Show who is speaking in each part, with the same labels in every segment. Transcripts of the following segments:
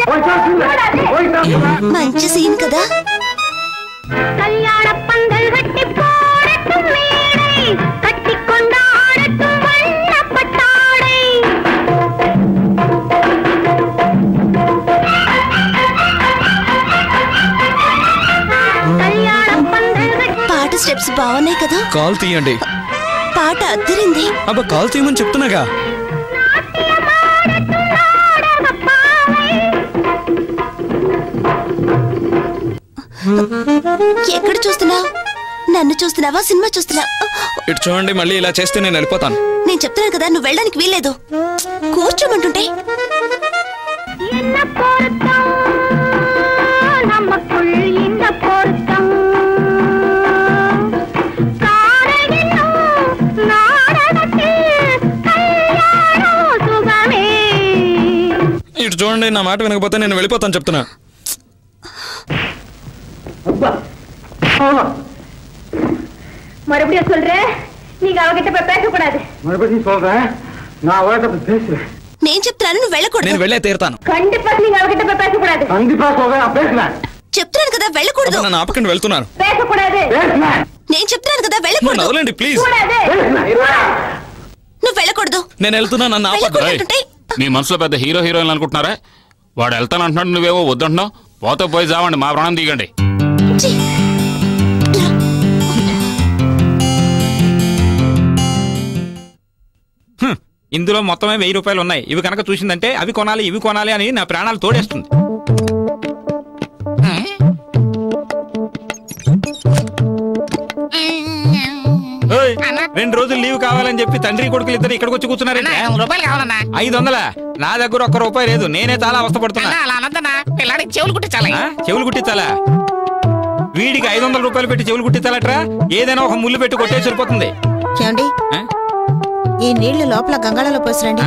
Speaker 1: మంచి సీన్ కదా. కళ్యాణ పందల్ గట్టి పోరట్టు మేడై కట్టికొండాడట్టు వల్ల పట్టాడై. కళ్యాణ పందల్ గట్టి పాట స్టెప్స్ బాగున్నాయి కదా.
Speaker 2: కాల్ తీయండి.
Speaker 1: పాట అద్దరింది.
Speaker 2: అబ్బా కాల్ తీయమని చెప్తున్నాగా.
Speaker 1: ఎక్కడ చూస్తున్నావు? నన్ను చూస్తున్నావా సినిమా చూస్తున్నావా?
Speaker 2: ఇటు చూడండి, మళ్ళీ ఇలా చేస్తే నేను వెళ్ళిపోతాను.
Speaker 1: నేను చెప్తున్నాను కదా, నువ్వు వెళ్ళడానికి వీల్లేదు. కూర్చోమంటుంటే
Speaker 2: ఇటు చూడండి, నా మాట వినకపోతే నేను వెళ్ళిపోతాను చెప్తున్నా.
Speaker 1: மறுபடியும் சொல்றேன், நீங்க அவகிட்ட போய் பேசக்கூடாது.
Speaker 3: மறுபடியும் சொல்றேன், நான் அவகிட்ட போய் பேசுறேன்.
Speaker 1: నేను చెప్తాను, నువ్వు వెళ్ళకూడదు.
Speaker 2: నేను వెళ్ళే తీరుతాను.
Speaker 1: ఖండిపా நீங்க அவகிட்ட போய் பேசக்கூடாது.
Speaker 3: கண்டிப்பா சொல்றேன், பேசுறேன்.
Speaker 1: చెప్తాను కదా వెళ్ళకూడదు.
Speaker 2: నన్ను ఆపకండి, వెళ్తున్నాను.
Speaker 1: పేసకూడదు. నేను చెప్తాను కదా వెళ్ళకూడదు.
Speaker 2: వదలండి ప్లీజ్.
Speaker 1: నువ్వు వెళ్ళకూడదు.
Speaker 2: నేను వెళ్తున్నా, నన్ను ఆపకండి.
Speaker 4: మీ మనసులో పెద్ద హీరో హీరోయిన్ అనుకుంటున్నారా? వాడు వెళ్తానంటున్నాడు, నువ్వేవో వద్దంటున్నావు. పోతే పోయి చావండి, మా ప్రాణం దిగండి.
Speaker 5: ఇందులో మొత్తమే 1000 రూపాయలు ఉన్నాయి. ఇవి కనుక చూసిందంటే అవి కొనాలి ఇవి కొనాలి అని నా ప్రాణాలు తోడేస్తుంది. 2 రోజులు లీవ్ కావాలని చెప్పి తండ్రి కొడుకులు ఇద్దరు ఇక్కడికి వచ్చి కూర్చున్నారంటే 500. నా దగ్గర 1 రూపాయి లేదు. నేనే చాలా అవస్థపడుతున్నా. చెవులు కుట్టించాలా? వీడికి 500 రూపాయలు పెట్టి చెవులు కుట్టించాలట్రా? ఏదైనా ఒక ముళ్ళు పెట్టి కొట్టే సరిపోతుంది.
Speaker 1: ఈ నీళ్లు లోపల గంగాళలో పోసిరండి.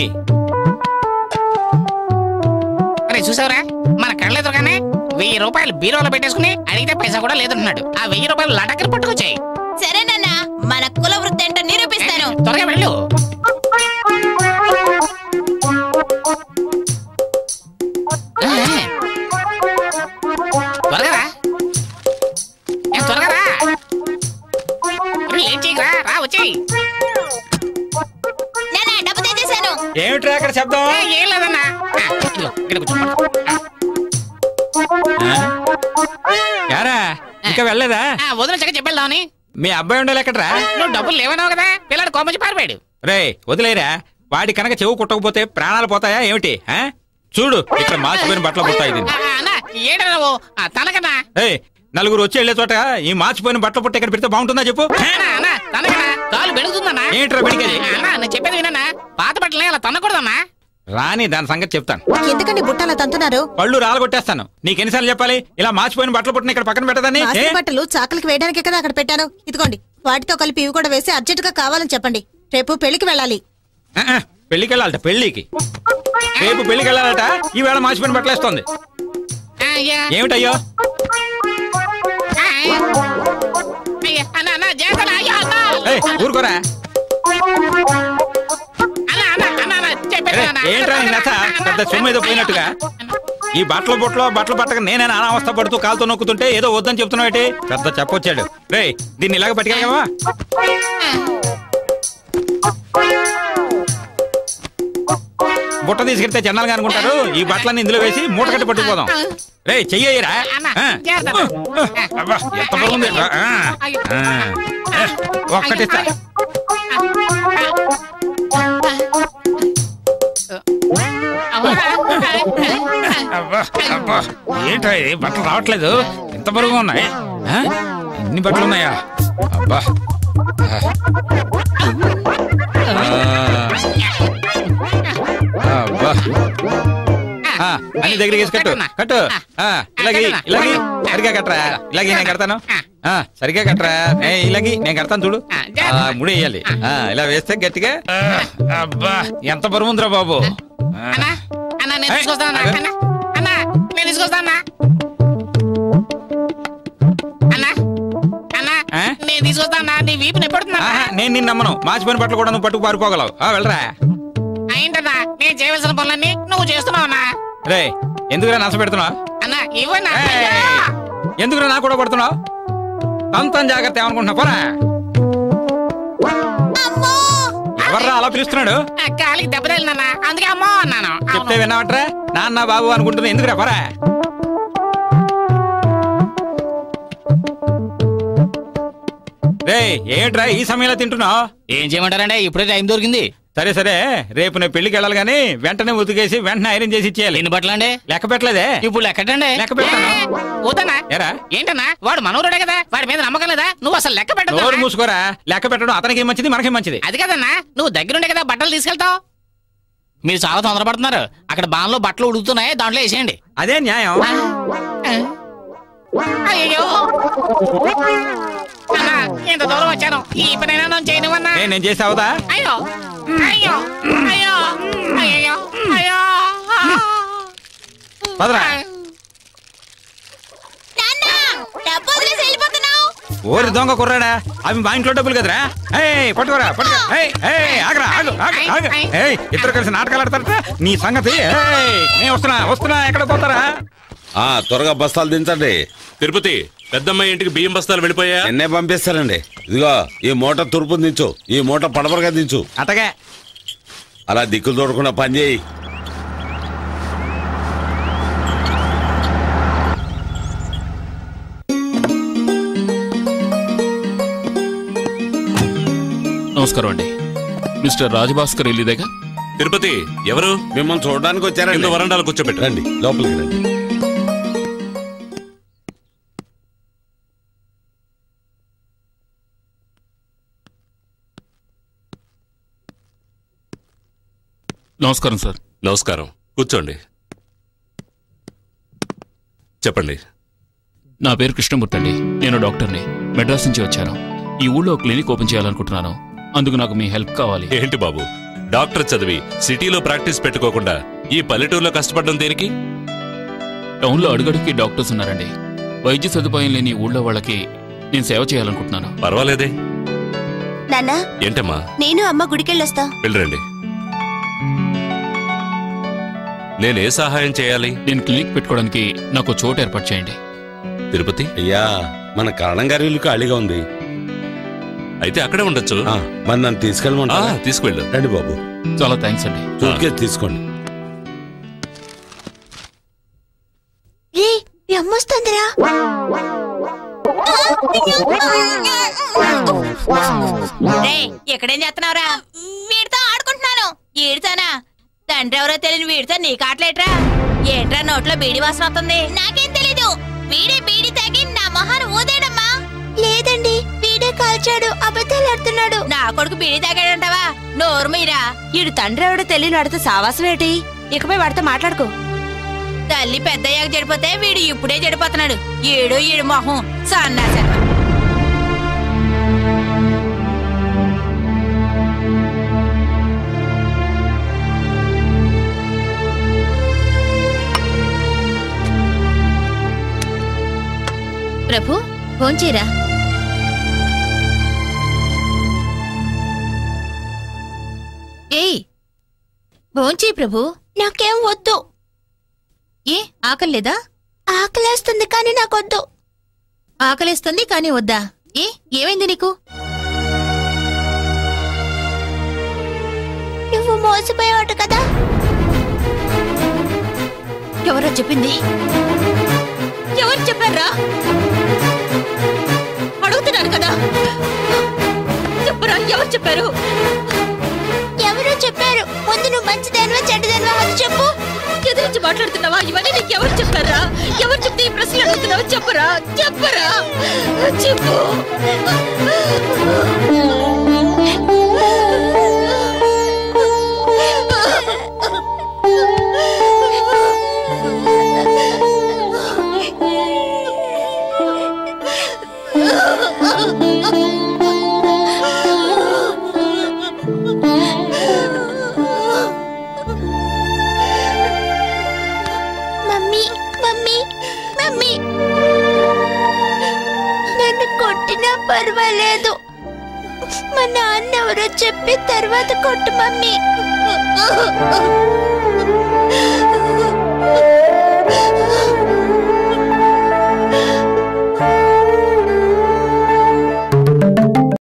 Speaker 6: చూసావరా, మన కళ్ళెదురుగానే 1000 రూపాయలు బీరోలో పెట్టేసుకుని అడిగితే పైసా కూడా లేదంటున్నాడు. ఆ 1000 రూపాయలు లటకలు పట్టుకొచ్చాయి.
Speaker 1: సరేనన్నా, మన కుల వృత్తి ఏంటో నిరూపిస్తాను.
Speaker 6: త్వరగా వెళ్ళు. త్వరగా త్వరగా ఏం చేయరా, రా వచ్చేయి.
Speaker 1: డబ్బు తెచ్చేసాను.
Speaker 5: ఏమిట్రా అక్కడ శబ్దం?
Speaker 6: ఏం లేదన్నా.
Speaker 5: ఇంకా వెళ్ళలేదా?
Speaker 6: వదిన చక్క చెప్పేద్దామని.
Speaker 5: మీ అబ్బాయి ఉండాలి ఎక్కడరా?
Speaker 6: నువ్వు డబ్బులు లేవనావు కదా, పిల్లాడు కోమచి పారిపోయాడు.
Speaker 5: రే వదిలేరా, వాడి కనుక చెవు కుట్టకపోతే ప్రాణాలు పోతాయా ఏమిటి? చూడు, ఇక్కడ మార్చిపోయిన బట్టలు పుట్టాయి.
Speaker 6: ఏడరావు తనకన్నా.
Speaker 5: నలుగురు వచ్చి వెళ్లే చోట ఈ మార్చిపోయిన బట్టలు పుట్ట ఇక్కడ పెడితే బాగుంటుందా చెప్పు?
Speaker 6: కాలు బెడుగుతుందన్నా.
Speaker 5: ఏంట్రా బెడిగేది?
Speaker 6: నేను చెప్పేది వినన్నా, పాత బట్టలే అలా తన్నకూడదన్నా.
Speaker 5: రాని దాని సంగతి చెప్తాను.
Speaker 1: ఎందుకండి బుట్టలా తంతున్నారు?
Speaker 5: పళ్ళు రాలగొట్టేస్తాను. నీకెన్నిసార్లు చెప్పాలి ఇలా మార్చిపోయిన బట్టలు పుట్టిన ఇక్కడ పక్కన పెట్టదని?
Speaker 1: బట్టలు చాకలికి వేయడానికే కదా అక్కడ పెట్టాను. ఇదిగోండి, వాటితో కలిపి ఇవి కూడా వేసి అర్జెంట్ గా కావాలని చెప్పండి. రేపు పెళ్లికి వెళ్ళాలి.
Speaker 5: పెళ్లికి వెళ్ళాలట? పెళ్లికి రేపు పెళ్లికి వెళ్ళాలట. ఈవేళ మార్చిపోయిన బట్టలు వేస్తోంది. ఏమిటయ్యో? ఊరుకోరా. ఏంట్రా పెద్ద సొమ్ము ఏదో పోయినట్టుగా ఈ బట్టల బట్టలు పట్టక నేనే అనావస్థ పడుతూ కాలుతో నొక్కుతుంటే ఏదో వద్దని చెప్తున్నావు. పెద్ద చెప్పొచ్చాడు. రే దీన్ని ఇలాగ పట్టుకెళ్ళగలవా? బుట్ట తీసుకెళ్తే జనాలుగా అనుకుంటారు. ఈ బట్టలన్నీ ఇందులో వేసి మూట కట్టి పట్టుకుపోదాం. రే చెయ్యరా, ఎంత బాగుంది. ఒక్కటిస్తా. ఏంటో బట్టలు రావట్లేదు, ఎంత బరువుగా ఉన్నాయి. ఎన్ని బట్టలు ఉన్నాయా? అబ్బా అన్ని దగ్గరికి వేసి కట్టు కట్టు. ఇలాగే ఇలాగే సరిగా కట్టరా. ఇలాగే నేను కడతాను. సరిగా కట్టరా. ఇలాగే నేను కడతాను చూడు. ముడి వేయాలి. ఇలా వేస్తే గట్టిగా. అబ్బా ఎంత బరువు ఉందిరా బాబు. నేను నిన్ను నమ్మను. మార్చిపోయిన బట్టలు కూడా నువ్వు పట్టుకు పారిపోగలవు. వెళ్ళరా.
Speaker 6: అయింటన్నా, నేను చేయవలసిన పనులన్నీ నువ్వు చేస్తున్నావునా?
Speaker 5: రే ఎందుకురా నచ్చ పెడుతున్నావు?
Speaker 6: అన్నా ఇవ్వనా?
Speaker 5: ఎందుకురా నా కూడా పడుతున్నావు? అంతం జాగ్రత్త ఏమనుకుంటున్నా పోరా. ఎవర్రా అలా పిలుస్తున్నాడు?
Speaker 6: కాలికి దెబ్బ తగిలిందన్నా, అందుకే అమ్మో అన్నాను.
Speaker 5: చెప్తే విన్నావట్రా? నాన్న బాబు అనుకుంటున్నా, ఎందుకురా పోరా. రే ఏంట్రా ఈ సమయంలో తింటున్నావు?
Speaker 6: ఏం చేయమంటారంటే ఇప్పుడే టైం దొరికింది.
Speaker 5: సరే సరే, రేపు నేను పెళ్లికి వెళ్ళాలి గానీ వెంటనే ఉతికేసి వెంటనే ఐరన్ చేసి ఇచ్చేయాలి.
Speaker 6: ఎన్ని బట్టలు అండి?
Speaker 5: లెక్క పెట్టలేదే.
Speaker 6: ఇప్పుడు లెక్కటండి.
Speaker 5: లెక్క పెట్టాను.
Speaker 6: ఊతనా?
Speaker 5: ఏరా
Speaker 6: ఏంటన్నా వాడు మనవరుడే కదా, వాడి మీద నమ్మకం లేదా? నువ్వు అసలు లెక్క పెట్టదు.
Speaker 5: నోరు మూసుకోరా. లెక్క పెట్టడం అతనికి మంచిది, మనకి మంచిది.
Speaker 6: అది కదన్నా, నువ్వు దగ్గరుండే కదా బట్టలు తీసుకెళ్తావు. మీరు చాలా తొందరపడుతున్నారు. అక్కడ బాన్లో బట్టలు ఉడుకుతున్నాయి, దాంట్లో వేసేయండి.
Speaker 5: అదే న్యాయం.
Speaker 6: అయ్యో అన్నా, ఎంత దూరం వచ్చాను, ఈ పనైనా నన్ను చేయనివన్నా.
Speaker 5: నేను చేసావుదా?
Speaker 6: అయ్యో అయ్యో అయ్యో అయ్యో అయ్యో.
Speaker 5: పదరా. ఓరి దొంగ కుర్రాడా, అవి మా ఇంట్లో డబ్బులు కదరా. పట్టుకోరా పట్టుకో. ఆగరా ఆగు ఆగు ఆగు. ఇద్దరు కలిసి నాటకాలు ఆడతారట నీ సంగతి. నేను వస్తున్నా వస్తున్నా. ఎక్కడ పోతారా?
Speaker 7: త్వరగా బస్తాలు దించండి.
Speaker 8: తిరుపతి పెద్దమ్మాయి ఇంటికి బియ్యం బస్తాలు వెళ్ళిపోయా?
Speaker 7: ఎన్నే పంపిస్తారండి. ఇదిగో ఈ మూట తూర్పు దించు, ఈ మూట పడమరగా దించు.
Speaker 5: అటగా
Speaker 7: అలా దిక్కులు తోడకుండా పని చేయి.
Speaker 4: నమస్కారం అండి. మిస్టర్ రాజభాస్కర్ ఇల్లుదేగా?
Speaker 8: తిరుపతి ఎవరు?
Speaker 7: మిమ్మల్ని చూడడానికి వచ్చారండి.
Speaker 8: వరండాలు కూర్చోబెట్టు.
Speaker 7: రండి లోపలికి రండి.
Speaker 4: నమస్కారం సార్.
Speaker 8: నమస్కారం, కూర్చోండి. చెప్పండి.
Speaker 4: నా పేరు కృష్ణమూర్తి అండి. నేను డాక్టర్ని. మెడ్రాస్ నుంచి వచ్చాను. ఈ ఊళ్ళో క్లినిక్ ఓపెన్ చేయాలనుకుంటున్నాను. అందుకు నాకు మీ హెల్ప్ కావాలి.
Speaker 8: ఏంటి బాబు, డాక్టర్ చదివి సిటీలో ప్రాక్టీస్ పెట్టుకోకుండా ఈ పల్లెటూరులో కష్టపడడం దేనికి?
Speaker 4: టౌన్లో అడుగడుక్కి డాక్టర్స్ ఉన్నారండి. వైద్య సదుపాయం లేని ఊళ్ళో వాళ్ళకి నేను సేవ చేయాలనుకుంటున్నాను.
Speaker 8: పర్వాలేదే.
Speaker 1: నాన్నా,
Speaker 8: ఏంటమ్మా?
Speaker 1: నేను అమ్మ గుడికెళ్ళొస్తా.
Speaker 8: వెళ్ళరండి. నేనే సహాయం చేయాలి?
Speaker 4: నేను క్లినిక్ పెట్టుకోవడానికి నాకు చోటు ఏర్పాటు చేయండి.
Speaker 8: తిరుపతి
Speaker 7: అయ్యా, మన కరణం గారి ఇల్లు ఖాళీగా ఉంది.
Speaker 8: అయితే అక్కడే ఉండొచ్చు.
Speaker 7: మరి నన్ను తీసుకెళ్ళమంటా?
Speaker 8: తీసుకువెళ్ళు.
Speaker 7: రండి బాబు.
Speaker 4: చాలా థ్యాంక్స్ అండి.
Speaker 7: సూట్కేస్ తీసుకోండి.
Speaker 1: అమ్మొస్తుందిరా. ఎక్కడేం చేస్తున్నావురా? వీడితో ఆడుకుంటున్నాను. ఈడుతానా? తండ్రి ఎవరో తెలియని వీడితో నీ కాట్లేట్రా? ఏంట్రా నోట్లో బీడి వాసన వస్తుంది? నాకేం తెలీదు. వీడే బీడి తాగి నా మొహాన్ని ఊదేడమ్మా. లేదండి, వీడే కాల్చాడు. అబద్ధాలు ఆడుతున్నాడు. నా కొడుకు బీడి తాగాడంటావా? నోరు మీరా. ఈడు తండ్రి ఎవడో తెలియని వాడితో సావాసం ఏంటి? ఇకపై వాడితో మాట్లాడుకో. తల్లి పెద్దయ్యాక చెడిపోతే వీడు ఇప్పుడే చెడిపోతున్నాడు. ఈడు మొహం సన్నాస. ప్రభు భోంచేరా. ఏయ్ భోంచే ప్రభు. నాకేం వద్దు. ఏ ఆకలేదా? ఆకలేస్తుంది కానీ నాకొద్దు. ఆకలేస్తుంది కానీ వద్దా? ఏమైంది నీకు? నువ్వు మోసపోయావు కదా. ఎవరో చెప్పింది? ఎవరు చెప్పారా? అడుగుతున్నాను కదా, చెప్పరా? ఎవరు చెప్పారు? ఎవరో చెప్పారు. ముందు నువ్వు మంచిదానివా చెడ్డదానివా అది చెప్పు. ఎదురించి మాట్లాడుతున్నావా? ఇవన్నీ నీకు ఎవరు చెప్పారా? ఎవరు చెప్తే ఈ ప్రశ్నలు అడుగుతున్నావా? చెప్పరా చెప్పరా చెప్పు. మమ్మీ మమ్మీ మమ్మీ, నన్ను కొట్టినా పర్వాలేదు. మా నాన్న ఎవరో చెప్పి తర్వాత కొట్టు మమ్మీ.
Speaker 9: ఆ